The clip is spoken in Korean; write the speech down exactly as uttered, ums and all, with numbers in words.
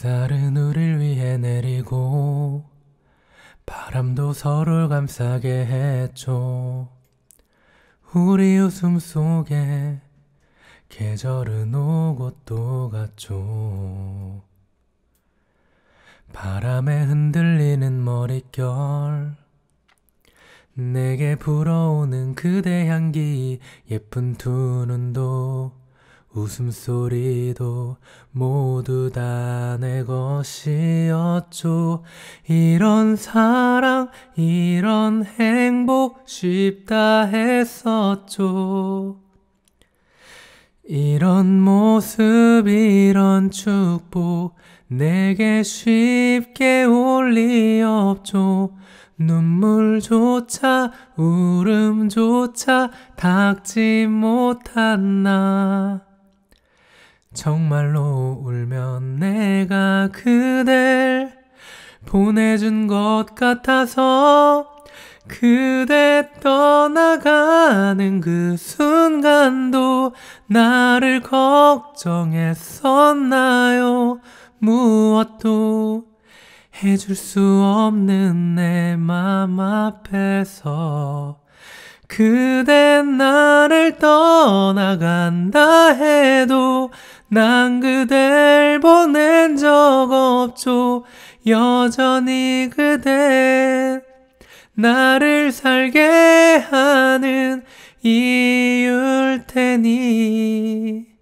햇살은 우릴 위해 내리고 바람도 서로를 감싸게 했죠. 우리 웃음 속에 계절은 오고 또 갔죠. 바람에 흔들리는 머릿결, 내게 불어오는 그대 향기, 예쁜 두 눈도 웃음소리도 모두 다 내 것이었죠. 이런 사랑 이런 행복 쉽다 했었죠. 이런 모습 이런 축복 내게 쉽게 올 리 없죠. 눈물조차 울음조차 닦지 못한 나, 정말로 울면 내가 그댈 보내준 것 같아서, 그대 떠나가는 그 순간도 나를 걱정했었나요? 무엇도 해줄 수 없는 내 맘 앞에서 그대 나를 떠나간다 해도 난 그댈 보낸 적 없죠. 여전히 그댄 나를 살게 하는 이유일 테니.